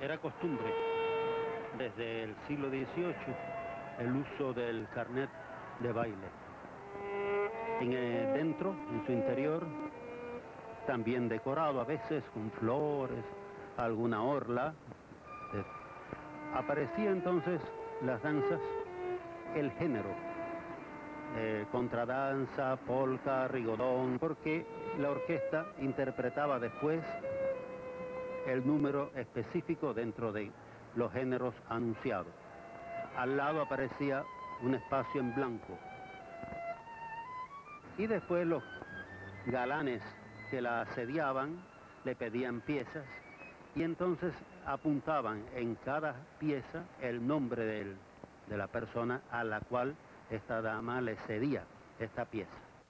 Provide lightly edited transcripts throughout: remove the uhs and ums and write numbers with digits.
Era costumbre desde el siglo XVIII el uso del carnet de baile. Dentro, en su interior, también decorado a veces con flores, alguna orla. Aparecía entonces las danzas, el género, contradanza, polka, rigodón, porque la orquesta interpretaba después el número específico dentro de los géneros anunciados. Al lado aparecía un espacio en blanco. Y después los galanes que la asediaban le pedían piezas y entonces apuntaban en cada pieza el nombre de la persona a la cual esta dama le cedía esta pieza.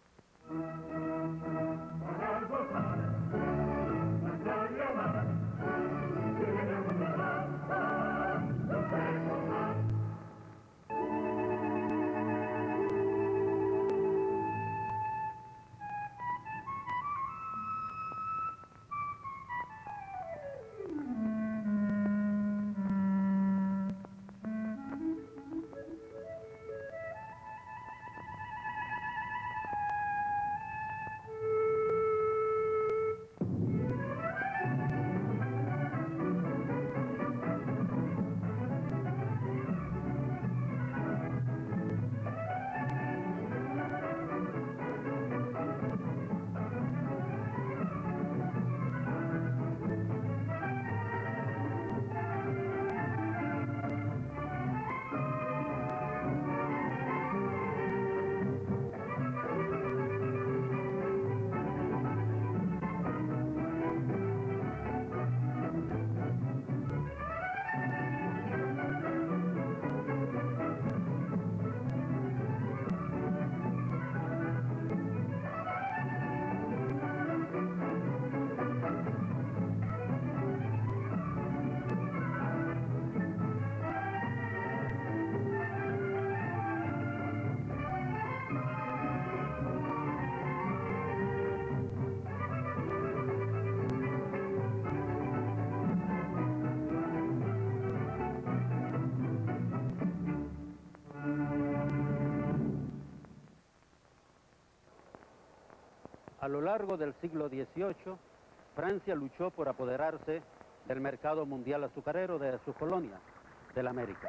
A lo largo del siglo XVIII, Francia luchó por apoderarse del mercado mundial azucarero de sus colonias de América.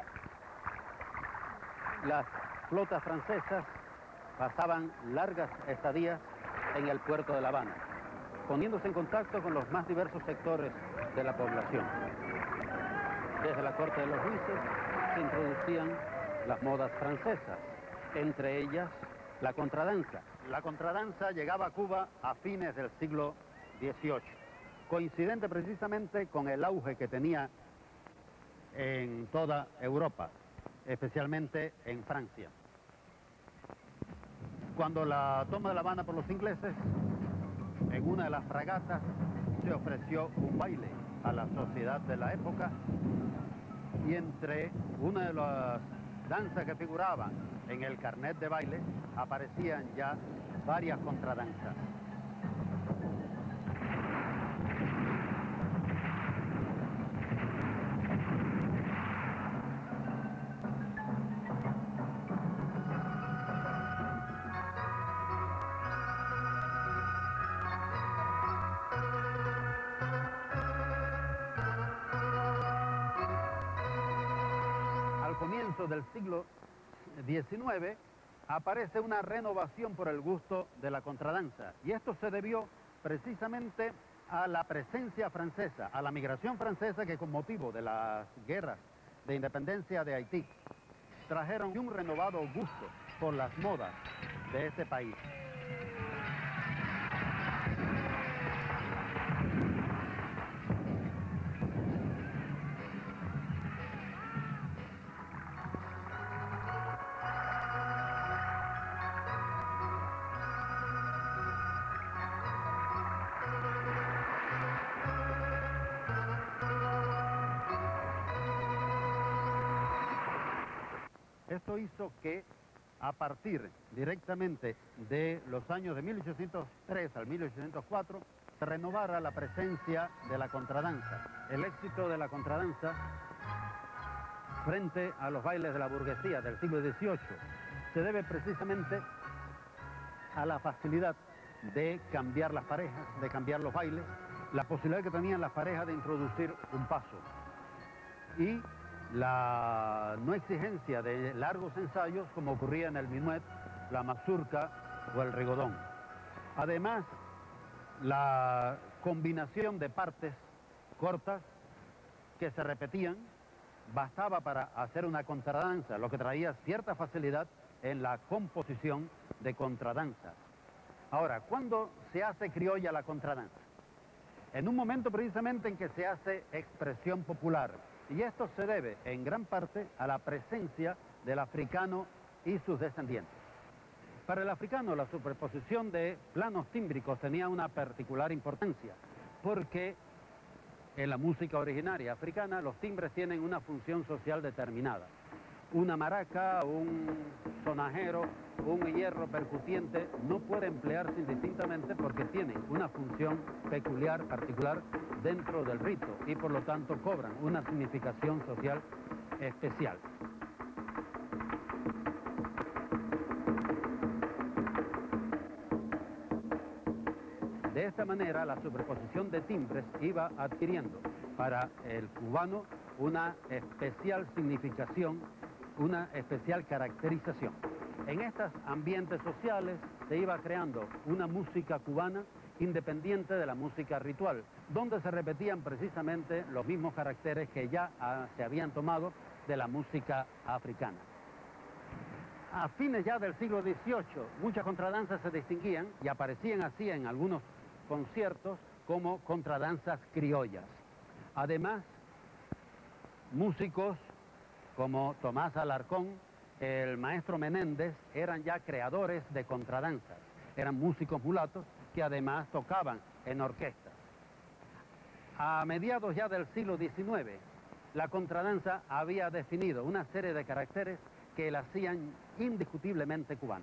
Las flotas francesas pasaban largas estadías en el puerto de La Habana, poniéndose en contacto con los más diversos sectores de la población. Desde la corte de los jueces se introducían las modas francesas, entre ellas la contradanza. La contradanza llegaba a Cuba a fines del siglo XVIII, coincidente precisamente con el auge que tenía en toda Europa, especialmente en Francia. Cuando la toma de La Habana por los ingleses, en una de las fragatas se ofreció un baile a la sociedad de la época y entre una de las danzas que figuraban en el carnet de baile aparecían ya varias contradanzas. Al comienzo del siglo XIX aparece una renovación por el gusto de la contradanza y esto se debió precisamente a la presencia francesa, a la migración francesa que con motivo de las guerras de independencia de Haití trajeron un renovado gusto por las modas de ese país. Esto hizo que a partir directamente de los años de 1803 al 1804 se renovara la presencia de la contradanza. El éxito de la contradanza frente a los bailes de la burguesía del siglo XVIII se debe precisamente a la facilidad de cambiar las parejas, de cambiar los bailes, la posibilidad que tenían las parejas de introducir un paso y la no exigencia de largos ensayos como ocurría en el minuet, la mazurca o el rigodón. Además, la combinación de partes cortas que se repetían bastaba para hacer una contradanza, lo que traía cierta facilidad en la composición de contradanza. Ahora, ¿cuándo se hace criolla la contradanza? En un momento precisamente en que se hace expresión popular, y esto se debe en gran parte a la presencia del africano y sus descendientes. Para el africano la superposición de planos tímbricos tenía una particular importancia, porque en la música originaria africana los timbres tienen una función social determinada. Una maraca, un sonajero, un hierro percutiente no puede emplearse indistintamente porque tienen una función peculiar, particular dentro del rito y por lo tanto cobran una significación social especial. De esta manera la superposición de timbres iba adquiriendo para el cubano una especial significación, una especial caracterización. En estos ambientes sociales se iba creando una música cubana independiente de la música ritual, donde se repetían precisamente los mismos caracteres que ya se habían tomado de la música africana. A fines ya del siglo XVIII, muchas contradanzas se distinguían y aparecían así en algunos conciertos como contradanzas criollas. Además, músicos como Tomás Alarcón, el maestro Menéndez, eran ya creadores de contradanzas. Eran músicos mulatos que además tocaban en orquestas. A mediados ya del siglo XIX, la contradanza había definido una serie de caracteres que la hacían indiscutiblemente cubana.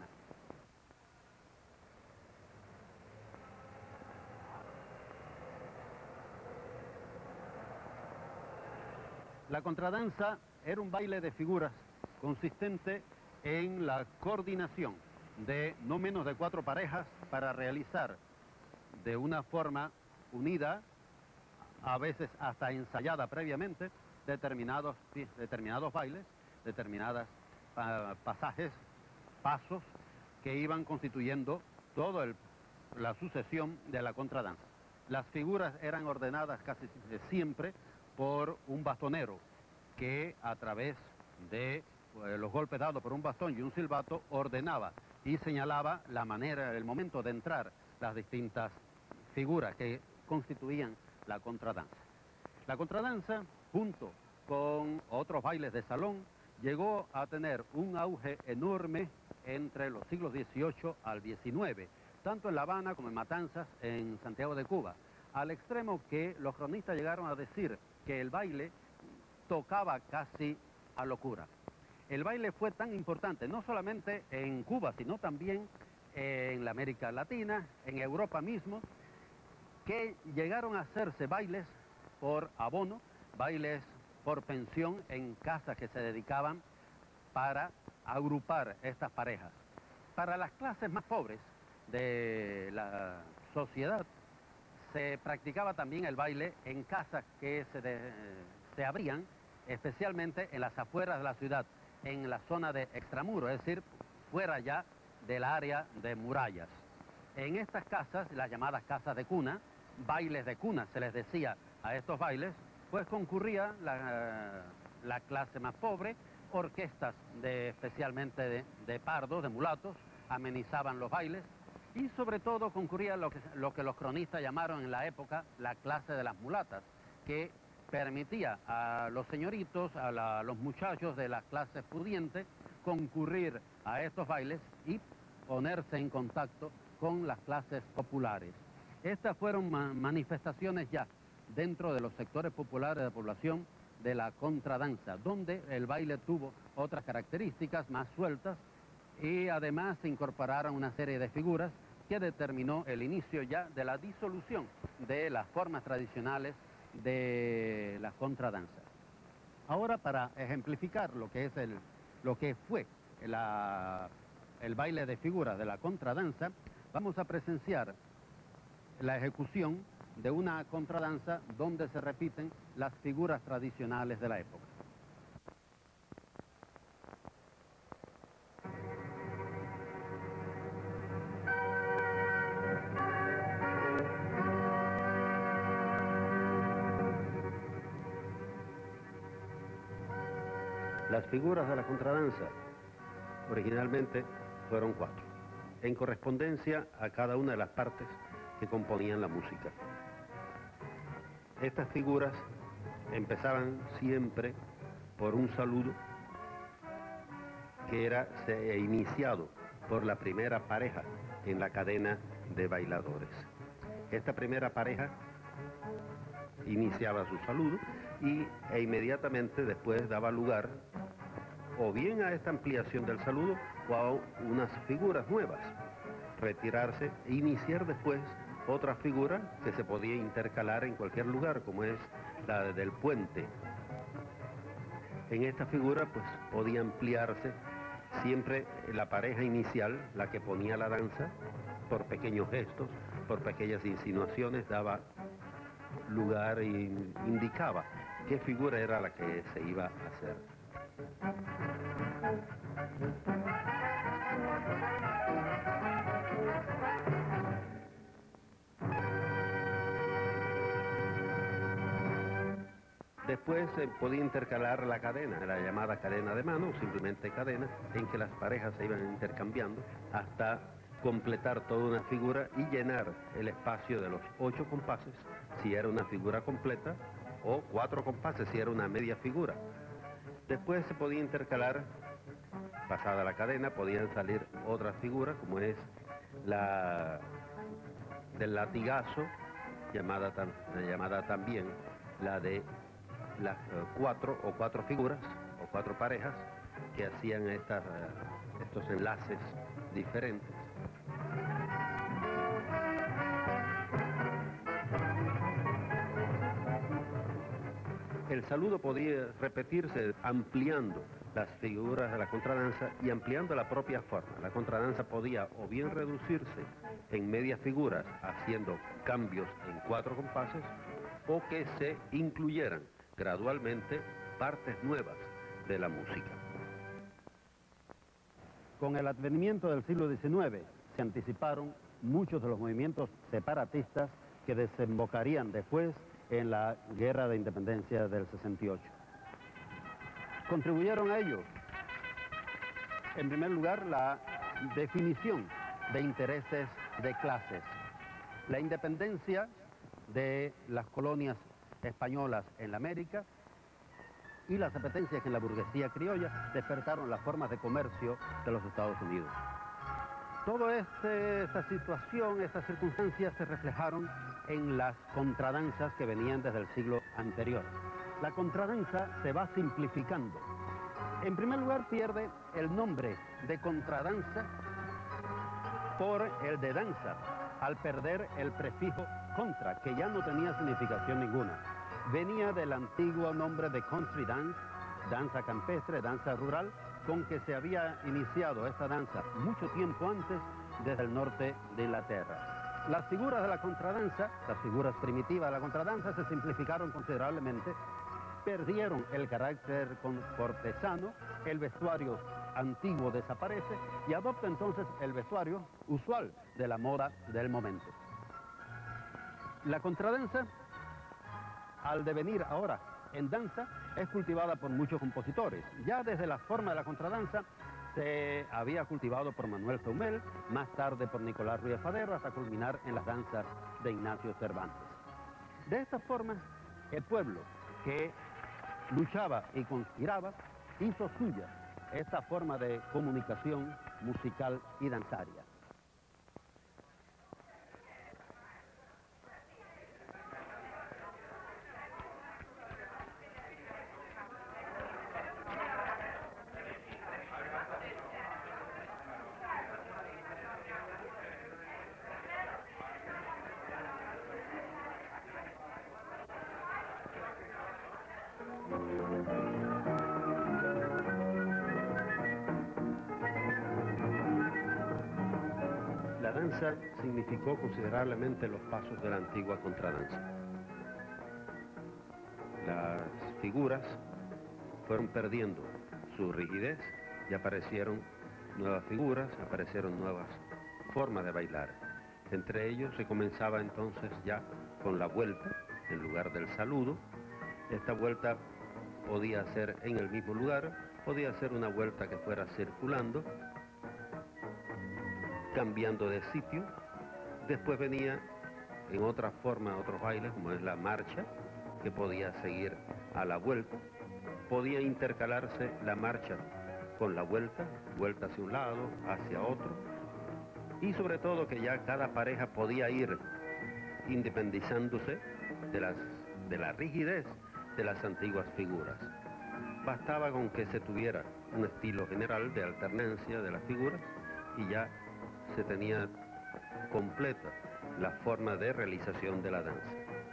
La contradanza era un baile de figuras consistente en la coordinación de no menos de 4 parejas para realizar de una forma unida, a veces hasta ensayada previamente, determinados bailes, determinados pasajes, pasos que iban constituyendo toda la sucesión de la contradanza. Las figuras eran ordenadas casi siempre por un bastonero que a través de los golpes dados por un bastón y un silbato ordenaba y señalaba la manera, el momento de entrar las distintas figuras que constituían la contradanza. La contradanza, junto con otros bailes de salón, llegó a tener un auge enorme entre los siglos XVIII al XIX, tanto en La Habana como en Matanzas, en Santiago de Cuba, al extremo que los cronistas llegaron a decir que el baile tocaba casi a locura. El baile fue tan importante, no solamente en Cuba, sino también en la América Latina, en Europa mismo, que llegaron a hacerse bailes por abono, bailes por pensión en casas que se dedicaban para agrupar estas parejas. Para las clases más pobres de la sociedad, se practicaba también el baile en casas que se abrían, especialmente en las afueras de la ciudad, en la zona de extramuro, es decir, fuera ya del área de murallas. En estas casas, las llamadas casas de cuna, bailes de cuna se les decía a estos bailes, pues concurría la clase más pobre, orquestas especialmente de pardos, de mulatos, amenizaban los bailes, y sobre todo concurría lo que los cronistas llamaron en la época la clase de las mulatas, que permitía a los señoritos, a los muchachos de las clases pudientes, concurrir a estos bailes y ponerse en contacto con las clases populares. Estas fueron manifestaciones ya dentro de los sectores populares de la población de la contradanza, donde el baile tuvo otras características más sueltas y además se incorporaron una serie de figuras que determinó el inicio ya de la disolución de las formas tradicionales de la contradanza. Ahora, para ejemplificar lo que fue el baile de figuras de la contradanza, vamos a presenciar la ejecución de una contradanza donde se repiten las figuras tradicionales de la época. Las figuras de la contradanza originalmente fueron 4, en correspondencia a cada una de las partes que componían la música. Estas figuras empezaban siempre por un saludo que era iniciado por la primera pareja en la cadena de bailadores. Esta primera pareja iniciaba su saludo e inmediatamente después daba lugar o bien a esta ampliación del saludo o a unas figuras nuevas, retirarse e iniciar después otra figura que se podía intercalar en cualquier lugar, como es la del puente. En esta figura pues podía ampliarse siempre la pareja inicial, la que ponía la danza, por pequeños gestos, por pequeñas insinuaciones, daba lugar e indicaba qué figura era la que se iba a hacer. Después se podía intercalar la cadena, la llamada cadena de mano, o simplemente cadena, en que las parejas se iban intercambiando hasta completar toda una figura y llenar el espacio de los 8 compases, si era una figura completa, o 4 compases, si era una media figura. Después se podía intercalar, pasada la cadena, podían salir otras figuras, como es la del latigazo, llamada también la de las 4 figuras o 4 parejas que hacían estos enlaces diferentes. El saludo podía repetirse ampliando las figuras de la contradanza y ampliando la propia forma. La contradanza podía o bien reducirse en medias figuras haciendo cambios en 4 compases, o que se incluyeran gradualmente partes nuevas de la música. Con el advenimiento del siglo XIX se anticiparon muchos de los movimientos separatistas que desembocarían después en la Guerra de Independencia del 68. Contribuyeron a ello, en primer lugar, la definición de intereses de clases. La independencia de las colonias españolas en la América y las apetencias en la burguesía criolla despertaron las formas de comercio de los Estados Unidos. Toda esta situación, estas circunstancias se reflejaron en las contradanzas que venían desde el siglo anterior. La contradanza se va simplificando. En primer lugar, pierde el nombre de contradanza por el de danza, al perder el prefijo contra, que ya no tenía significación ninguna. Venía del antiguo nombre de country dance, danza campestre, danza rural, con que se había iniciado esta danza mucho tiempo antes desde el norte de Inglaterra. Las figuras de la contradanza, las figuras primitivas de la contradanza, se simplificaron considerablemente, perdieron el carácter cortesano, el vestuario antiguo desaparece y adopta entonces el vestuario usual de la moda del momento. La contradanza, al devenir ahora en danza, es cultivada por muchos compositores. Ya desde la forma de la contradanza se había cultivado por Manuel Feumel, más tarde por Nicolás Ruiz Fadero, hasta culminar en las danzas de Ignacio Cervantes. De esta forma, el pueblo que luchaba y conspiraba hizo suya esta forma de comunicación musical y danzaria. La danza significó considerablemente los pasos de la antigua contradanza. Las figuras fueron perdiendo su rigidez y aparecieron nuevas figuras, aparecieron nuevas formas de bailar. Entre ellos se comenzaba entonces ya con la vuelta en lugar del saludo. Esta vuelta podía ser en el mismo lugar, podía ser una vuelta que fuera circulando, cambiando de sitio. Después venía en otra forma, otros bailes, como es la marcha, que podía seguir a la vuelta. Podía intercalarse la marcha con la vuelta, vuelta hacia un lado, hacia otro. Y sobre todo que ya cada pareja podía ir independizándose de la rigidez de las antiguas figuras. Bastaba con que se tuviera un estilo general de alternancia de las figuras y ya se tenía completa la forma de realización de la danza,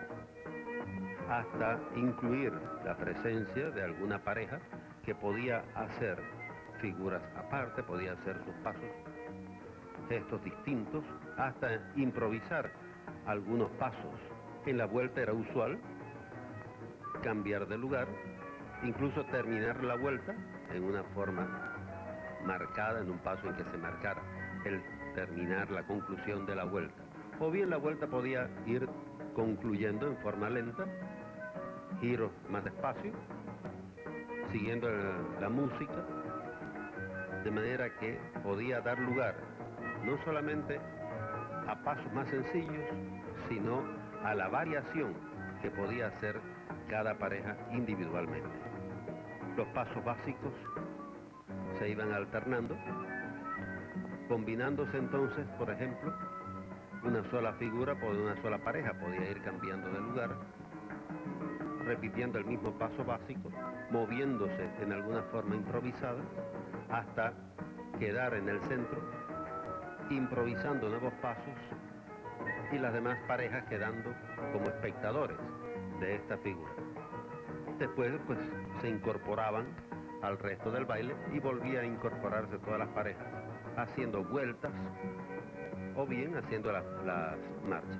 hasta incluir la presencia de alguna pareja que podía hacer figuras aparte, podía hacer sus pasos, gestos distintos, hasta improvisar algunos pasos. En la vuelta era usual cambiar de lugar, incluso terminar la vuelta en una forma marcada, en un paso en que se marcara el terminar, la conclusión de la vuelta. O bien la vuelta podía ir concluyendo en forma lenta, giros más despacio, siguiendo la música, de manera que podía dar lugar no solamente a pasos más sencillos, sino a la variación que podía hacer cada pareja individualmente. Los pasos básicos se iban alternando, combinándose entonces, por ejemplo, una sola figura por una sola pareja podía ir cambiando de lugar, repitiendo el mismo paso básico, moviéndose en alguna forma improvisada, hasta quedar en el centro, improvisando nuevos pasos, y las demás parejas quedando como espectadores de esta figura. Después, pues, se incorporaban al resto del baile y volvía a incorporarse todas las parejas, haciendo vueltas o bien haciendo las marchas.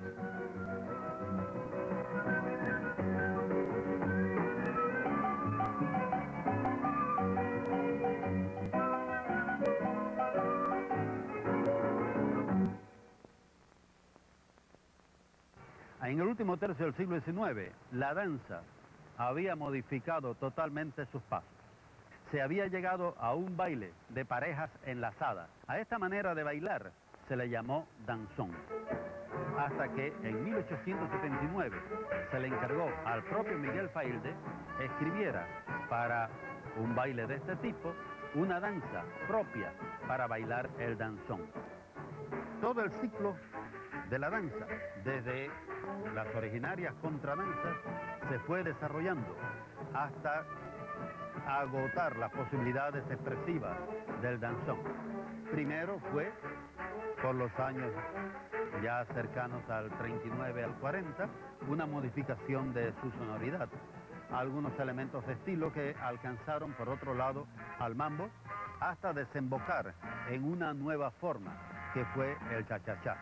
En el último tercio del siglo XIX, la danza había modificado totalmente sus pasos. Se había llegado a un baile de parejas enlazadas. A esta manera de bailar se le llamó danzón. Hasta que en 1879 se le encargó al propio Miguel Failde escribiera para un baile de este tipo una danza propia para bailar el danzón. Todo el ciclo de la danza, desde las originarias contradanzas, se fue desarrollando hasta agotar las posibilidades expresivas del danzón. Primero fue, por los años ya cercanos al 39 al 40, una modificación de su sonoridad. Algunos elementos de estilo que alcanzaron, por otro lado, al mambo, hasta desembocar en una nueva forma, que fue el cha-cha-cha.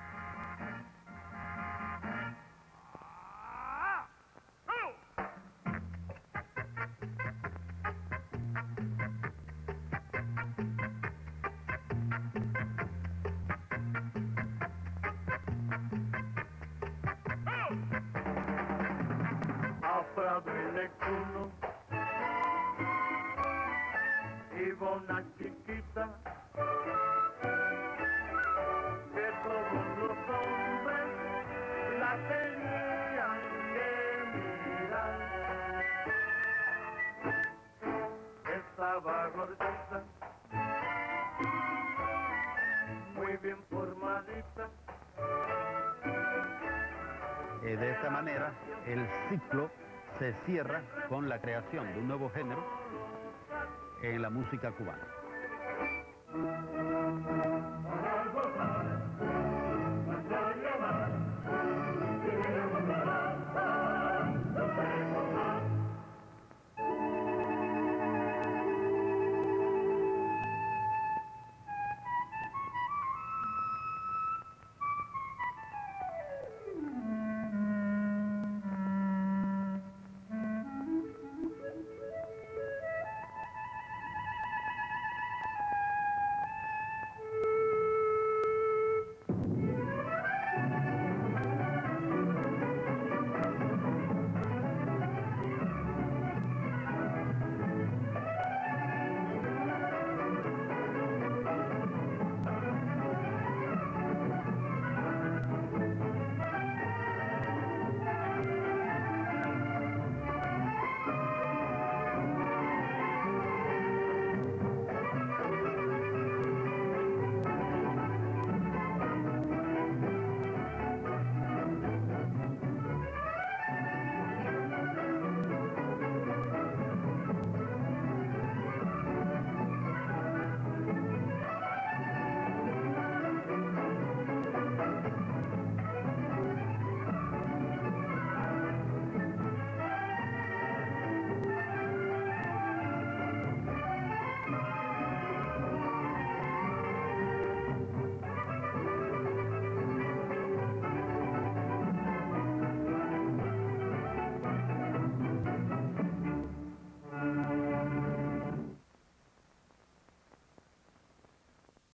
Iba una chiquita que todos los hombres la tenían que mirar. Estaba gordita, muy bien formadita. De esta manera, el ciclo se cierra con la creación de un nuevo género en la música cubana.